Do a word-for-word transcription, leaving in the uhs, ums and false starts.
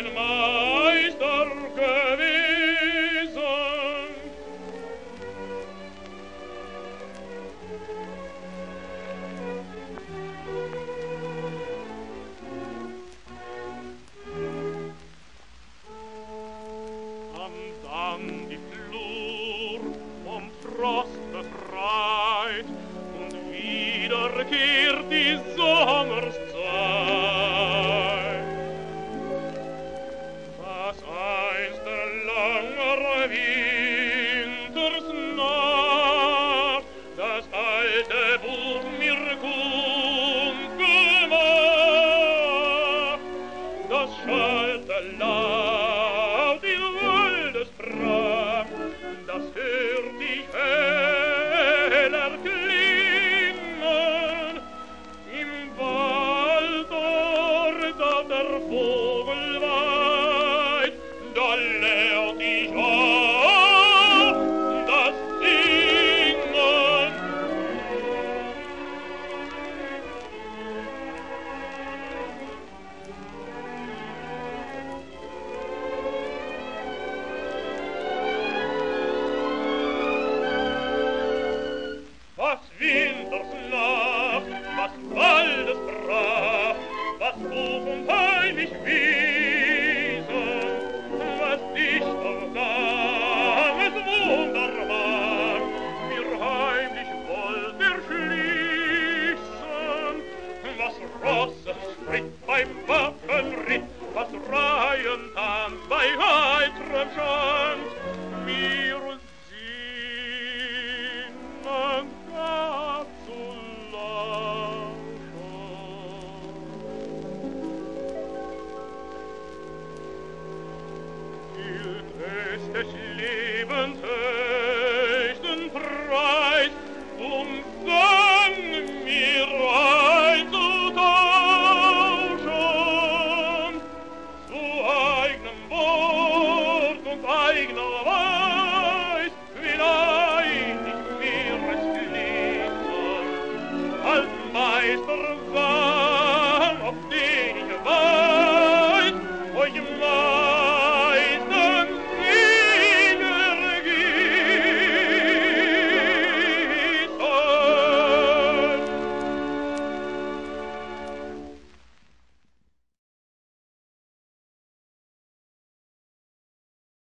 ein Meister gewesen. Und dann die Flur vom Frost befreit und wieder kehrt die Sommerszeit. Was einst der lange Wintersnacht das alte Buch mir kund gemacht, das schallte laut in Waldespracht, das hört ich heller klingen im Wald dort, da der Vogel weit, da lernt ich auch das Singen. Was Wintersnacht, was Waldespracht, was Hoch und heilig Wiese, was dichterganges wunderbar, mir heimlich wollt erschließen, was Rossesschritt beim Wappenritt, was Reihentanz bei heiterem Schwanz, mir sinnen gab zu lauschen. Gilt es des Lebens höchsten Preis, um Sang mir einzutauschen, zu eigenem Wohl